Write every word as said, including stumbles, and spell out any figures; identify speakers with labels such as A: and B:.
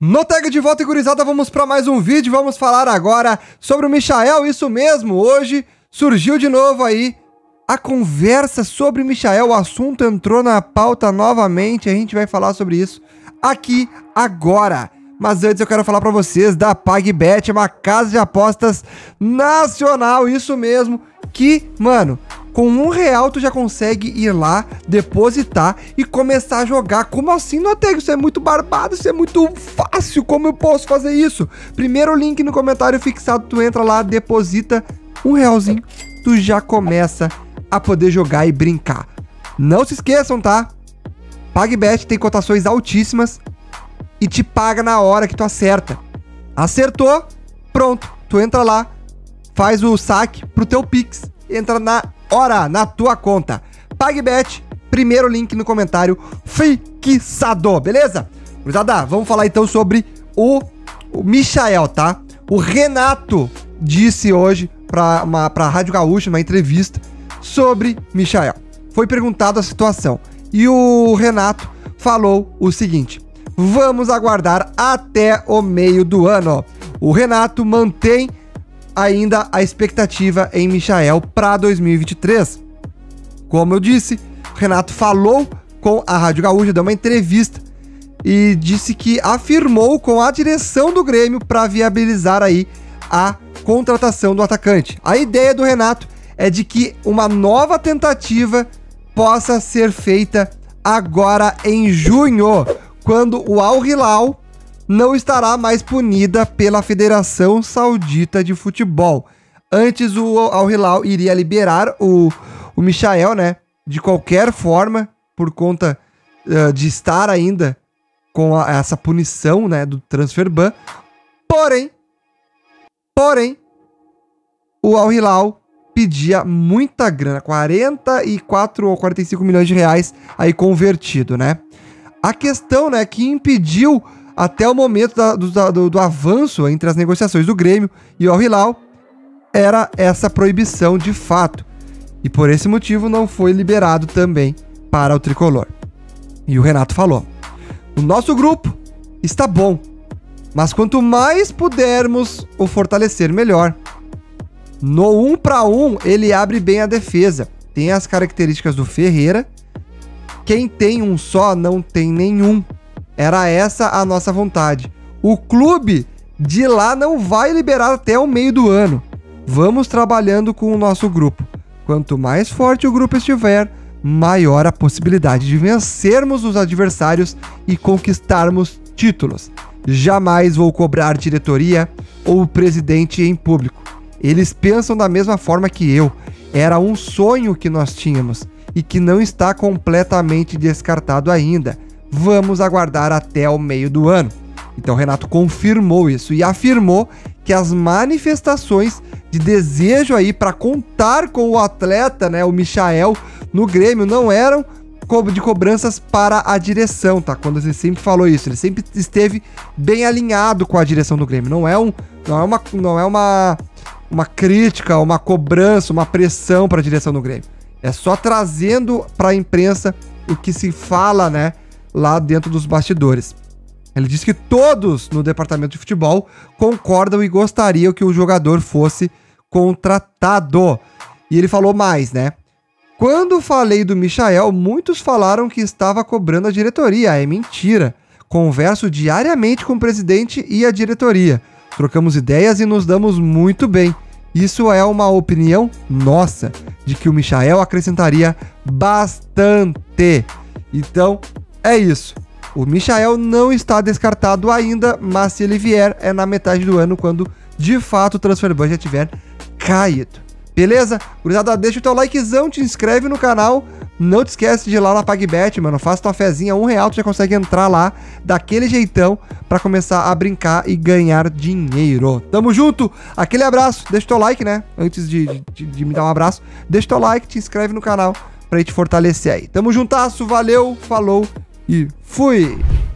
A: No Tag de volta e gurizada, vamos para mais um vídeo. Vamos falar agora sobre o Michael, isso mesmo. Hoje surgiu de novo aí a conversa sobre o Michael. O assunto entrou na pauta novamente. A gente vai falar sobre isso aqui agora. Mas antes eu quero falar para vocês da PagBet, uma casa de apostas nacional, isso mesmo. Que, mano, com um real tu já consegue ir lá, depositar e começar a jogar. Como assim, Noteg? Isso é muito barbado, isso é muito fácil. Como eu posso fazer isso? Primeiro link no comentário fixado, tu entra lá, deposita um realzinho, tu já começa a poder jogar e brincar. Não se esqueçam, tá? PagBet tem cotações altíssimas e te paga na hora que tu acerta. Acertou, pronto, tu entra lá, faz o saque pro teu Pix, entra na hora, na tua conta. PagBet, primeiro link no comentário fixado, beleza? Gurizada, vamos falar então sobre o, o Michael, tá? O Renato disse hoje pra, uma, pra Rádio Gaúcha, numa entrevista, sobre Michael. Foi perguntado a situação e o Renato falou o seguinte: vamos aguardar até o meio do ano. O Renato mantém ainda a expectativa em Michael para dois mil e vinte e três. Como eu disse, o Renato falou com a Rádio Gaúcha, deu uma entrevista e disse que afirmou com a direção do Grêmio para viabilizar aí a contratação do atacante. A ideia do Renato é de que uma nova tentativa possa ser feita agora em junho, quando o Al Hilal não estará mais punida pela Federação Saudita de Futebol. Antes o Al Hilal iria liberar o, o Michael, né, de qualquer forma, por conta uh, de estar ainda com a, essa punição, né, do transfer ban. Porém, porém, o Al Hilal pedia muita grana, quarenta e quatro ou quarenta e cinco milhões de reais aí convertido, né? A questão, né, que impediu até o momento da, do, do, do avanço entre as negociações do Grêmio e o Al Hilal era essa proibição de fato. E por esse motivo não foi liberado também para o tricolor. E o Renato falou: o nosso grupo está bom, mas quanto mais pudermos o fortalecer, melhor. No um para um, ele abre bem a defesa. Tem as características do Ferreira. Quem tem um só não tem nenhum. Era essa a nossa vontade. O clube de lá não vai liberar até o meio do ano. Vamos trabalhando com o nosso grupo. Quanto mais forte o grupo estiver, maior a possibilidade de vencermos os adversários e conquistarmos títulos. Jamais vou cobrar diretoria ou presidente em público. Eles pensam da mesma forma que eu. Era um sonho que nós tínhamos e que não está completamente descartado ainda. Vamos aguardar até o meio do ano. Então o Renato confirmou isso e afirmou que as manifestações de desejo aí para contar com o atleta, né, o Michael, no Grêmio, não eram de cobranças para a direção, tá? Quando ele sempre falou isso, ele sempre esteve bem alinhado com a direção do Grêmio. Não é um, não é uma, não é uma, uma crítica, uma cobrança, uma pressão para a direção do Grêmio. É só trazendo para a imprensa o que se fala, né, lá dentro dos bastidores. Ele disse que todos no departamento de futebol concordam e gostariam que o jogador fosse contratado. E ele falou mais, né? Quando falei do Michael, muitos falaram que estava cobrando a diretoria. É mentira. Converso diariamente com o presidente e a diretoria. Trocamos ideias e nos damos muito bem. Isso é uma opinião nossa, de que o Michael acrescentaria bastante. Então, é isso. O Michael não está descartado ainda, mas se ele vier, é na metade do ano, quando de fato o transfer ban já tiver caído. Beleza? Gurizada, deixa o teu likezão, te inscreve no canal. Não te esquece de ir lá na PagBet, mano. Faz tua fezinha, um real, tu já consegue entrar lá daquele jeitão pra começar a brincar e ganhar dinheiro. Tamo junto, aquele abraço. Deixa o teu like, né? Antes de, de, de me dar um abraço, deixa o teu like, te inscreve no canal pra gente fortalecer aí. Tamo juntasso, valeu, falou e fui!